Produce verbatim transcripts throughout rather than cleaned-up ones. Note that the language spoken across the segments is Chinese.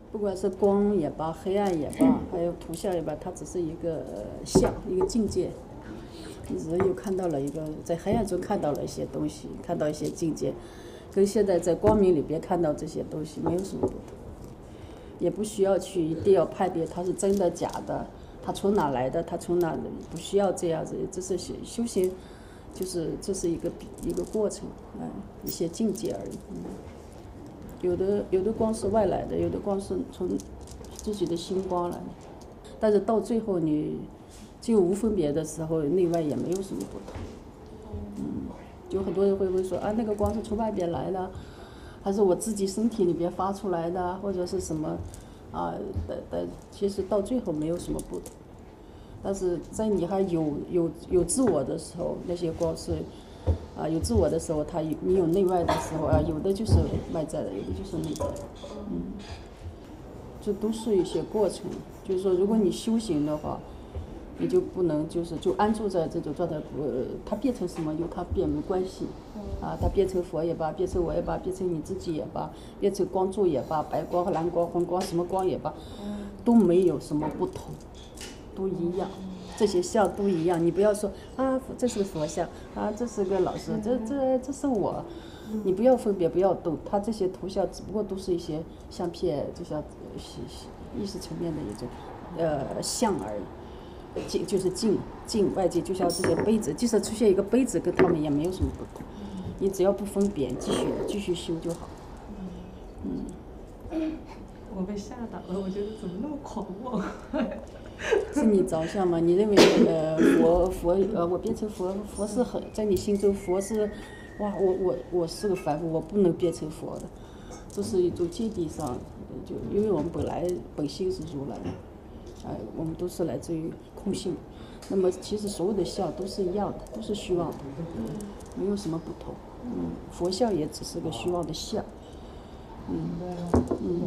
不管是光也罢，黑暗也罢，还有图像也罢，它只是一个相，一个境界。你只是又看到了一个在黑暗中看到了一些东西，看到一些境界，跟现在在光明里边看到这些东西没有什么不同，也不需要去一定要判别它是真的假的，它从哪来的，它从哪，不需要这样子，这是修行，就是这是一个一个过程，嗯，一些境界而已。嗯，有的有的光是外来的，有的光是从自己的心光来的，但是到最后你就无分别的时候，内外也没有什么不同。嗯，就很多人会不会说啊，那个光是从外边来的，还是我自己身体里边发出来的，或者是什么啊？但但其实到最后没有什么不同。但是在你还有有有自我的时候，那些光是啊有自我的时候，它你有内外的时候啊，有的就是外在的，有的就是内在的。嗯，这都是一些过程。就是说，如果你修行的话，你就不能就是就安住在这种状态，呃，它变成什么由它变没关系，啊，它变成佛也罢，变成我也罢，变成你自己也罢，变成光柱也罢，白光、蓝光、红光什么光也罢，都没有什么不同，都一样，这些像都一样。你不要说啊，这是佛像，啊，这是个老师，这这这是我，你不要分别，不要动，它这些图像只不过都是一些相片，就像意识层面的一种呃像而已。境就是境境外界，就像这些杯子，即使出现一个杯子，跟他们也没有什么不同。你只要不分别，继续继续修就好。 嗯。我被吓到了，我觉得怎么那么狂妄？ 是你着相吗？你认为呃佛佛呃我变成佛佛是很在你心中佛是，哇我我我是个凡夫，我不能变成佛的，这是一种见地上，就因为我们本来本性是如来。哎，我们都是来自于空性，那么其实所有的相都是一样的，都是虚妄的，没有什么不同。嗯，佛像也只是个虚妄的相。嗯嗯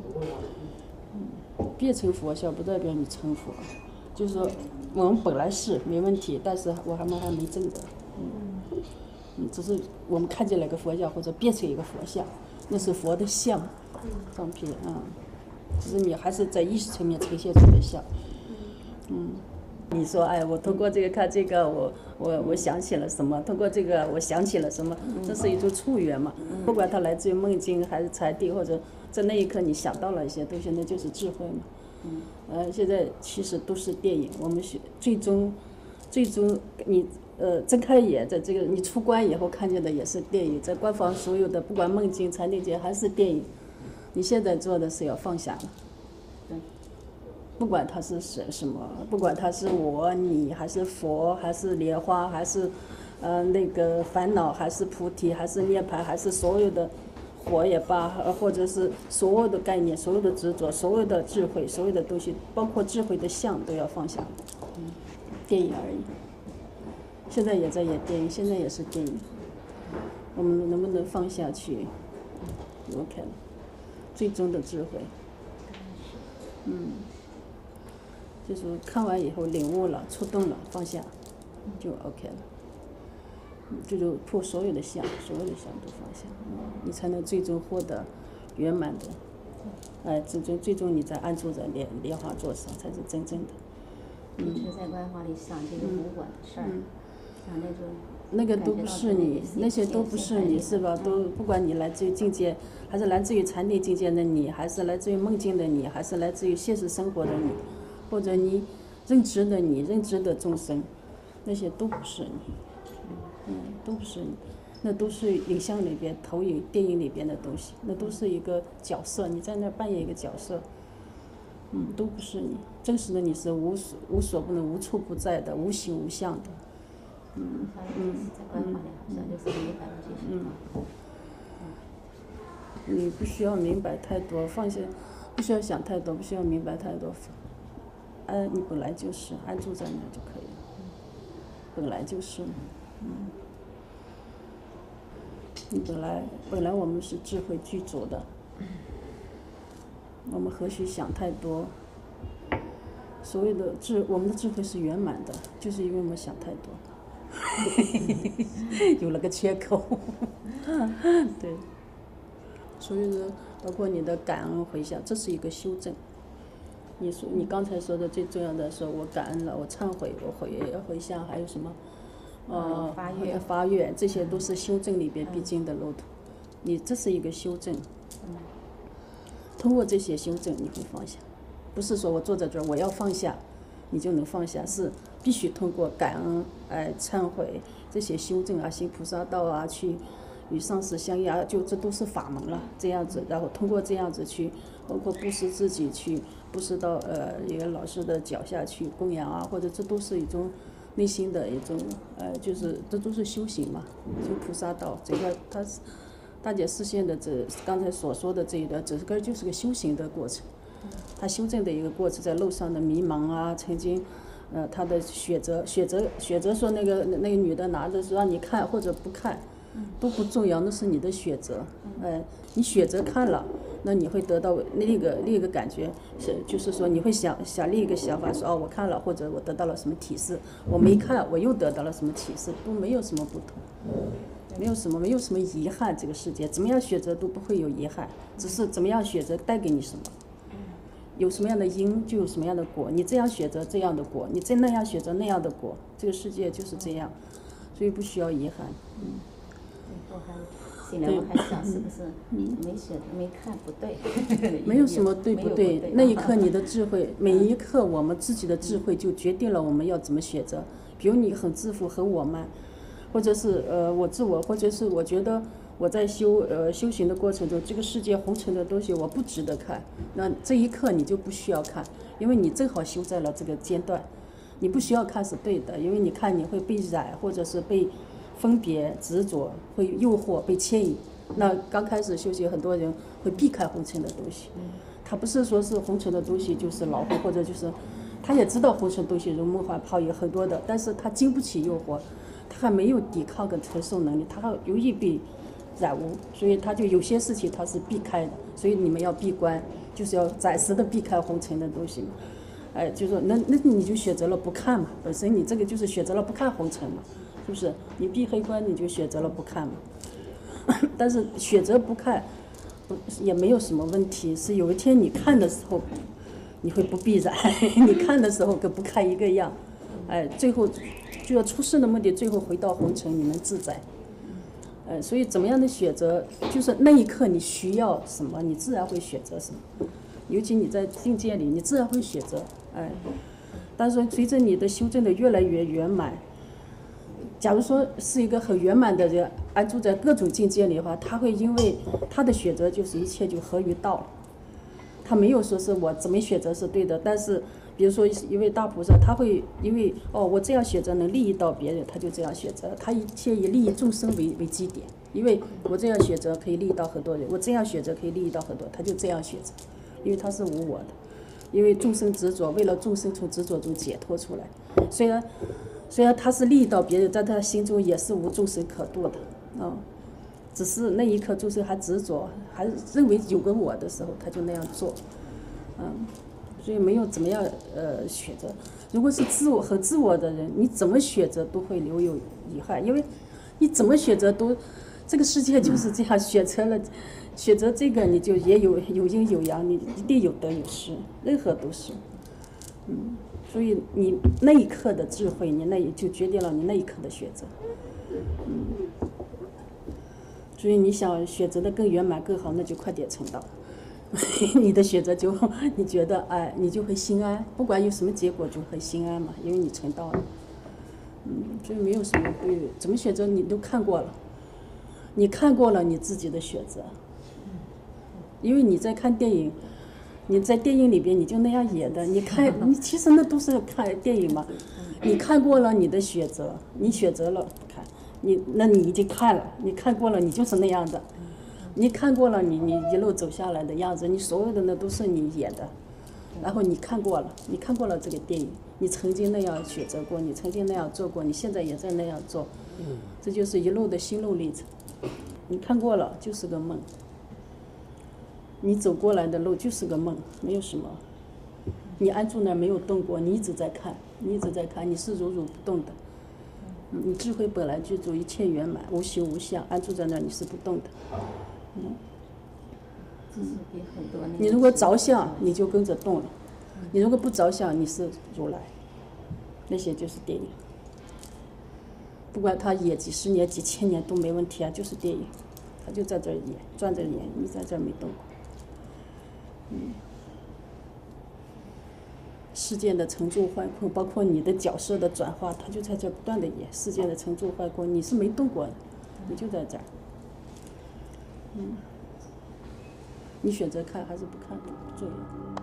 嗯，变成佛像不代表你成佛，就是说我们本来是没问题，但是我还们还没证得。嗯嗯，只是我们看见了个佛像或者变成一个佛像，那是佛的像，照片啊。只是你还是在意识层面呈现出的像，嗯，你说哎，我通过这个看这个，我我我想起了什么？通过这个我想起了什么？这是一种触缘嘛。不管它来自于梦境还是禅定，或者在那一刻你想到了一些东西，那就是智慧嘛。嗯，呃，现在其实都是电影，我们学最终，最终你呃睁开眼，在这个你出关以后看见的也是电影，在关房所有的不管梦境、禅定界还是电影。你现在做的是要放下了，不管他是什什么，不管他是我、你，还是佛，还是莲花，还是，呃，那个烦恼，还是菩提，还是涅槃，还是所有的火也罢，或者是所有的概念、所有的执着、所有的智慧、所有的东西，包括智慧的相都要放下。嗯，电影而已。现在也在演电影，现在也是电影。我们能不能放下去 ？OK 了。最终的智慧，嗯，就是看完以后领悟了、触动了、放下，就 OK 了。这就破所有的相，所有的相都放下，嗯，你才能最终获得圆满的。哎，最终最终你在安住在莲莲花座上，才是真正的。 嗯。一直在观花里想这个无管的事儿，想那种。 那个都不是你，那些都不是你，是吧？都不管你来自于境界，还是来自于禅定境界的你，还是来自于梦境的你，还是来自于现实生活的你，或者你认知的你、认知的众生，那些都不是你，嗯，都不是你，那都是影像里边、投影、电影里边的东西，那都是一个角色，你在那扮演一个角色，嗯，都不是你，真实的你是无所无所不能、无处不在的、无形无相的。嗯嗯嗯嗯，你不需要明白太多，放下，不需要想太多，不需要明白太多，安，你本来就是安住在那就可以了，本来就是，嗯，你本来本来我们是智慧具足的，我们何须想太多？所谓的智，我们的智慧是圆满的，就是因为我们想太多。有了个缺口，对， 所以说，包括你的感恩回向，这是一个修正。你说你刚才说的最重要的，说我感恩了，我忏悔，我回回向，还有什么？呃， 发愿， 发愿，这些都是修正里边必经的路途。你这是一个修正。通过这些修正，你会放下。不是说我坐在这儿我要放下，你就能放下，是必须通过感恩、哎忏悔这些修正啊，行菩萨道啊，去与上师相应啊，就这都是法门了。这样子，然后通过这样子去，包括布施自己去布施到呃一个老师的脚下去供养啊，或者这都是一种内心的一种呃，就是这都是修行嘛，就菩萨道。这个它是大姐示现的这刚才所说的这一段，整个就是个修行的过程。他修正的一个过程，在路上的迷茫啊，曾经，呃，他的选择，选择，选择说那个那个女的拿着让你看或者不看，都不重要，那是你的选择。呃，你选择看了，那你会得到另一个另一个感觉，是就是说你会想想另一个想法，说哦，我看了，或者我得到了什么提示，我没看，我又得到了什么提示，都没有什么不同。没有什么，没有什么遗憾。这个世界怎么样选择都不会有遗憾，只是怎么样选择带给你什么。有什么样的因，就有什么样的果。你这样选择这样的果，你再那样选择那样的果。这个世界就是这样，所以不需要遗憾。嗯。 我还醒来，我还想是不是没选没看不对。 没有什么对不对， 对那一刻你的智慧，每一刻我们自己的智慧就决定了我们要怎么选择。比如你很自负，很我慢，或者是呃我自我，或者是我觉得。我在修呃修行的过程中，这个世界红尘的东西我不值得看，那这一刻你就不需要看，因为你正好修在了这个阶段，你不需要看是对的，因为你看你会被染，或者是被分别执着，会诱惑被牵引。那刚开始修行，很多人会避开红尘的东西，他不是说是红尘的东西就是老虎，或者就是他也知道红尘东西如梦幻泡影很多的，但是他经不起诱惑，他还没有抵抗跟承受能力，他还容易被染污，所以他就有些事情他是避开的，所以你们要闭关，就是要暂时的避开红尘的东西嘛。哎，就说那那你就选择了不看嘛，本身你这个就是选择了不看红尘嘛，是不是？你闭黑关你就选择了不看嘛。但是选择不看，不也没有什么问题，是有一天你看的时候，你会不必然，你看的时候跟不看一个样，哎，最后就要出世的目的，最后回到红尘，你能自在。呃，所以怎么样的选择，就是那一刻你需要什么，你自然会选择什么。尤其你在境界里，你自然会选择。哎，但是随着你的修正的越来越圆满，假如说是一个很圆满的人，安住在各种境界里的话，他会因为他的选择就是一切就合于道。他没有说是我怎么选择是对的，但是比如说一位大菩萨，他会因为哦我这样选择能利益到别人，他就这样选择，他一切以利益众生为为基点，因为我这样选择可以利益到很多人，我这样选择可以利益到很多，他就这样选择，因为他是无我的，因为众生执着，为了众生从执着中解脱出来，虽然虽然他是利益到别人，但他心中也是无众生可度的啊。哦，只是那一刻众生还执着，还认为有个我的时候，他就那样做，嗯，所以没有怎么样呃选择。如果是自我和自我的人，你怎么选择都会留有遗憾，因为你怎么选择都，这个世界就是这样，选择了，选择这个你就也有有阴有阳，你一定有得有失，任何都是，嗯，所以你那一刻的智慧，你那就决定了你那一刻的选择，嗯。所以你想选择的更圆满更好，那就快点成道。你的选择就你觉得哎，你就会心安，不管有什么结果就会心安嘛，因为你成道了。嗯，所以没有什么对，怎么选择你都看过了，你看过了你自己的选择。因为你在看电影，你在电影里边你就那样演的，你看你其实那都是看电影嘛，你看过了你的选择，你选择了看。你那你已经看了，你看过了，你就是那样的，你看过了你你一路走下来的样子，你所有的那都是你演的，然后你看过了，你看过了这个电影，你曾经那样选择过，你曾经那样做过，你现在也在那样做，这就是一路的心路历程。你看过了就是个梦，你走过来的路就是个梦，没有什么。你安住那没有动过，你一直在看，你一直在看，你是如如不动的。你智慧本来具足，一切圆满，无形无相，安住在那儿你是不动的。嗯， 就是比很多那个你如果着相，你就跟着动了；你如果不着相，你是如来。那些就是电影，不管他演几十年、几千年都没问题啊，就是电影，他就在这儿演，转着演，你在这儿没动过。嗯，事件的成住坏空，包括你的角色的转化，他就在这儿不断的演事件的成住坏空，你是没动过的，你就在这儿。嗯，你选择看还是不看不重要。